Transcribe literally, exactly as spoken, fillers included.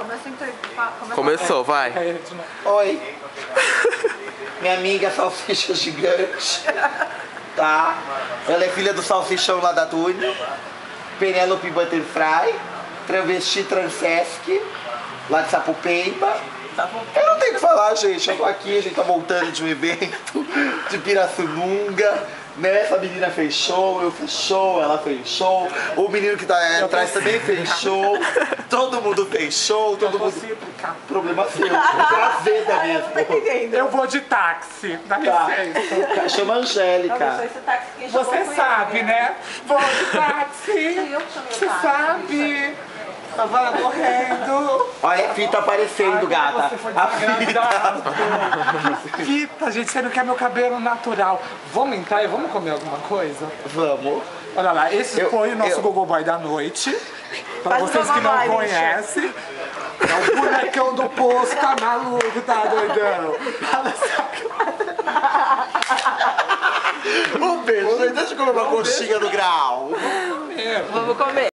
Começou, vai. Oi. Minha amiga Salsicha Gigante. Tá? Ela é filha do Salsichão lá da Túnio. Penélope Butterfly. Travesti Transesc. Lá de Sapopemba. Eu não tenho o que falar, gente. Eu tô aqui, a gente tá voltando de um evento de Pirassununga. Né? Essa menina fez show, eu fiz show, ela fez show. O menino que tá aí atrás também fez show. Todo mundo fez show, todo mundo... Problema seu, prazer da mesmo. Eu vou de táxi, dá Tá. licença. Chama Angélica. Você sabe, né? Vou de táxi. Você sabe. Tava morrendo. Olha a fita aparecendo, gata. Você foi A fita. desagradado. Fita, gente, você não quer meu cabelo natural. Vamos entrar e vamos comer alguma coisa? Vamos. Olha lá, esse Eu- foi o nosso eu- Gogo Boy da noite. Pra Faz vocês uma que não live, conhecem. É o bonecão do poço, tá maluco, tá doidão? Fala Um beijo, deixa eu comer uma coxinha do grau. mesmo. Vamos comer.